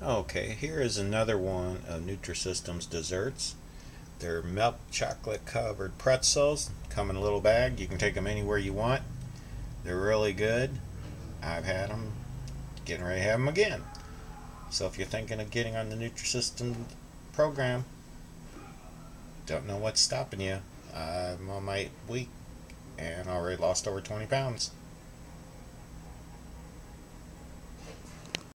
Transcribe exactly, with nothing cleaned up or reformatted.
Okay, here is another one of Nutrisystem's desserts. They're milk chocolate covered pretzels, come in a little bag. You can take them anywhere you want. They're really good. I've had them, getting ready to have them again. So if you're thinking of getting on the Nutrisystem program, don't know what's stopping you. I'm on my eighth week and already lost over twenty pounds.